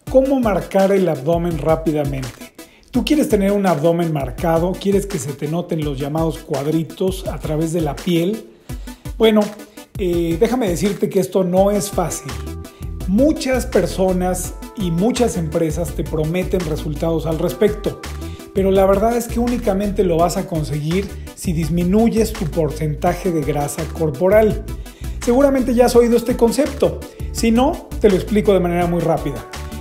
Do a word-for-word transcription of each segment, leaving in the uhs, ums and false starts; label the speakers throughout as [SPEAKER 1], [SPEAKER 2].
[SPEAKER 1] ¿Cómo marcar el abdomen rápidamente? ¿Tú quieres tener un abdomen marcado? ¿Quieres que se te noten los llamados cuadritos a través de la piel? Bueno, eh, déjame decirte que esto no es fácil. Muchas personas y muchas empresas te prometen resultados al respecto, pero la verdad es que únicamente lo vas a conseguir si disminuyes tu porcentaje de grasa corporal. Seguramente ya has oído este concepto. Si no, te lo explico de manera muy rápida.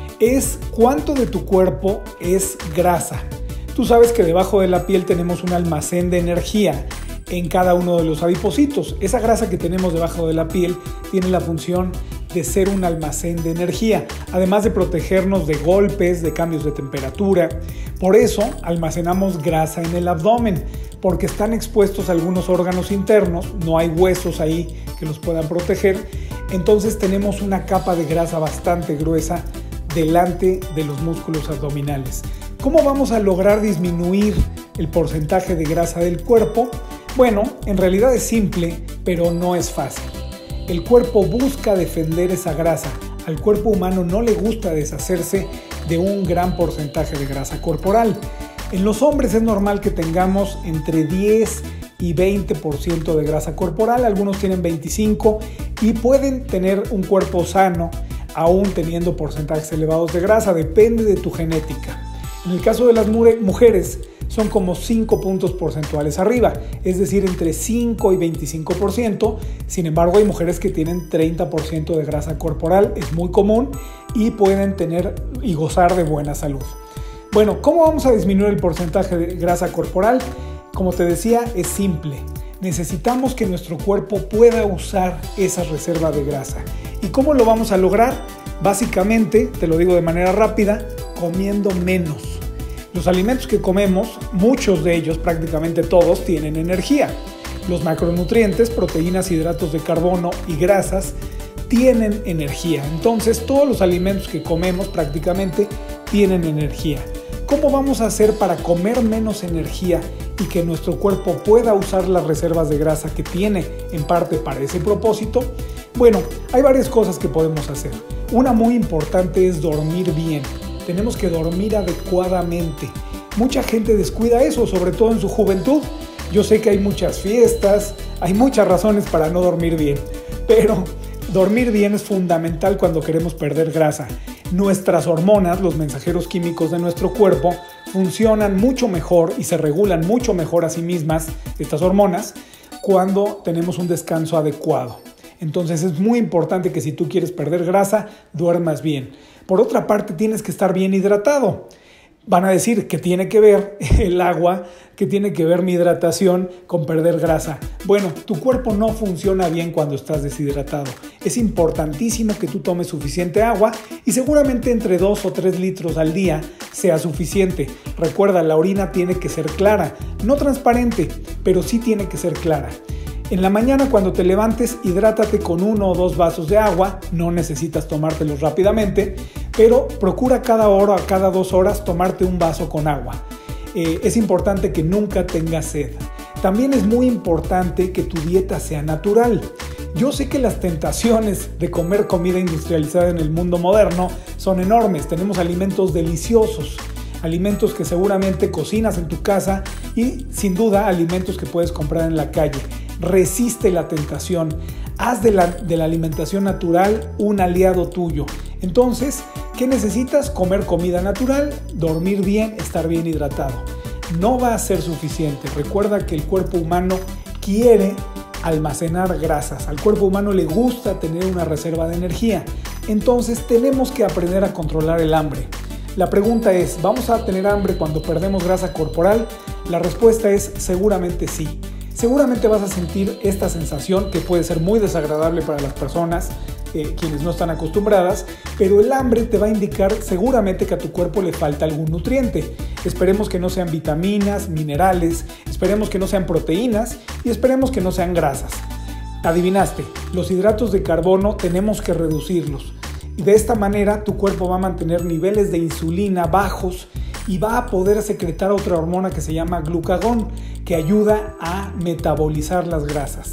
[SPEAKER 1] Es cuánto de tu cuerpo es grasa. Tú sabes que debajo de la piel tenemos un almacén de energía en cada uno de los adipocitos. Esa grasa que tenemos debajo de la piel tiene la función de ser un almacén de energía, además de protegernos de golpes, de cambios de temperatura. Por eso almacenamos grasa en el abdomen, porque están expuestos algunos órganos internos, no hay huesos ahí que los puedan proteger, entonces tenemos una capa de grasa bastante gruesa delante de los músculos abdominales. ¿Cómo vamos a lograr disminuir el porcentaje de grasa del cuerpo? Bueno, en realidad es simple, pero no es fácil. El cuerpo busca defender esa grasa. Al cuerpo humano no le gusta deshacerse de un gran porcentaje de grasa corporal. En los hombres es normal que tengamos entre diez y veinte por ciento de grasa corporal, algunos tienen veinticinco por ciento y pueden tener un cuerpo sano aún teniendo porcentajes elevados de grasa, depende de tu genética. En el caso de las mujeres son como cinco puntos porcentuales arriba, es decir, entre cinco y veinticinco por ciento. Sin embargo, hay mujeres que tienen treinta por ciento de grasa corporal, es muy común y pueden tener y gozar de buena salud. Bueno, ¿cómo vamos a disminuir el porcentaje de grasa corporal? Como te decía, es simple. Necesitamos que nuestro cuerpo pueda usar esa reserva de grasa. ¿Y cómo lo vamos a lograr? Básicamente, te lo digo de manera rápida, comiendo menos. Los alimentos que comemos, muchos de ellos, prácticamente todos, tienen energía. Los macronutrientes, proteínas, hidratos de carbono y grasas, tienen energía. Entonces, todos los alimentos que comemos prácticamente tienen energía. ¿Cómo vamos a hacer para comer menos energía y que nuestro cuerpo pueda usar las reservas de grasa que tiene en parte para ese propósito? Bueno, hay varias cosas que podemos hacer. Una muy importante es dormir bien. Tenemos que dormir adecuadamente. Mucha gente descuida eso, sobre todo en su juventud. Yo sé que hay muchas fiestas, hay muchas razones para no dormir bien, pero dormir bien es fundamental cuando queremos perder grasa. Nuestras hormonas, los mensajeros químicos de nuestro cuerpo, funcionan mucho mejor y se regulan mucho mejor a sí mismas, estas hormonas, cuando tenemos un descanso adecuado. Entonces es muy importante que si tú quieres perder grasa, duermas bien. Por otra parte, tienes que estar bien hidratado. Van a decir que tiene que ver el agua, que tiene que ver mi hidratación con perder grasa. Bueno, tu cuerpo no funciona bien cuando estás deshidratado. Es importantísimo que tú tomes suficiente agua y seguramente entre dos o tres litros al día sea suficiente. Recuerda, la orina tiene que ser clara, no transparente, pero sí tiene que ser clara. En la mañana cuando te levantes, hidrátate con uno o dos vasos de agua, no necesitas tomártelos rápidamente, pero procura cada hora o cada dos horas tomarte un vaso con agua. Eh, es importante que nunca tengas sed. También es muy importante que tu dieta sea natural. Yo sé que las tentaciones de comer comida industrializada en el mundo moderno son enormes. Tenemos alimentos deliciosos, alimentos que seguramente cocinas en tu casa y sin duda alimentos que puedes comprar en la calle. Resiste la tentación, haz de la, de la alimentación natural un aliado tuyo. Entonces, ¿qué necesitas? Comer comida natural, dormir bien, estar bien hidratado. No va a ser suficiente. Recuerda que el cuerpo humano quiere almacenar grasas. Al cuerpo humano le gusta tener una reserva de energía. Entonces, tenemos que aprender a controlar el hambre. La pregunta es, ¿vamos a tener hambre cuando perdemos grasa corporal? La respuesta es seguramente sí. Seguramente vas a sentir esta sensación que puede ser muy desagradable para las personas, eh, quienes no están acostumbradas, pero el hambre te va a indicar seguramente que a tu cuerpo le falta algún nutriente. Esperemos que no sean vitaminas, minerales, esperemos que no sean proteínas y esperemos que no sean grasas. Adivinaste, los hidratos de carbono tenemos que reducirlos. Y de esta manera tu cuerpo va a mantener niveles de insulina bajos y va a poder secretar otra hormona que se llama glucagón, que ayuda a metabolizar las grasas.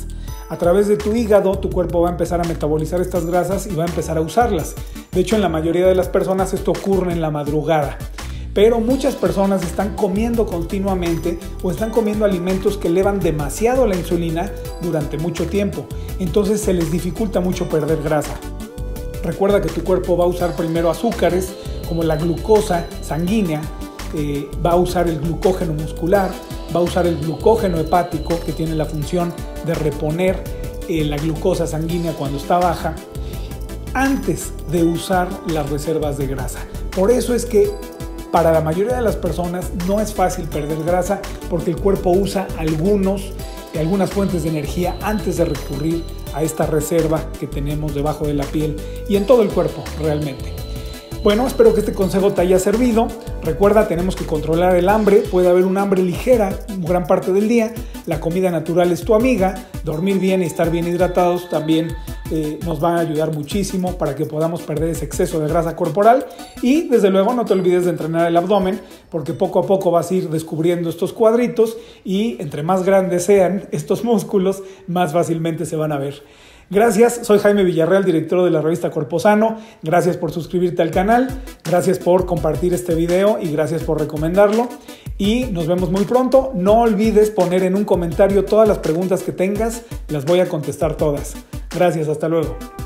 [SPEAKER 1] A través de tu hígado, tu cuerpo va a empezar a metabolizar estas grasas y va a empezar a usarlas. De hecho, en la mayoría de las personas esto ocurre en la madrugada. Pero muchas personas están comiendo continuamente o están comiendo alimentos que elevan demasiado la insulina durante mucho tiempo. Entonces se les dificulta mucho perder grasa. Recuerda que tu cuerpo va a usar primero azúcares como la glucosa sanguínea, eh, va a usar el glucógeno muscular, va a usar el glucógeno hepático, que tiene la función de reponer eh, la glucosa sanguínea cuando está baja, antes de usar las reservas de grasa. Por eso es que para la mayoría de las personas no es fácil perder grasa, porque el cuerpo usa algunos, algunas fuentes de energía antes de recurrir a esta reserva que tenemos debajo de la piel y en todo el cuerpo realmente. Bueno, espero que este consejo te haya servido. Recuerda, tenemos que controlar el hambre. Puede haber un hambre ligera gran parte del día. La comida natural es tu amiga. Dormir bien y estar bien hidratados también eh, nos van a ayudar muchísimo para que podamos perder ese exceso de grasa corporal. Y desde luego no te olvides de entrenar el abdomen, porque poco a poco vas a ir descubriendo estos cuadritos y entre más grandes sean estos músculos, más fácilmente se van a ver. Gracias, soy Jaime Villarreal, director de la revista Cuerpo Sano. Gracias por suscribirte al canal, gracias por compartir este video y gracias por recomendarlo. Y nos vemos muy pronto. No olvides poner en un comentario todas las preguntas que tengas, las voy a contestar todas. Gracias, hasta luego.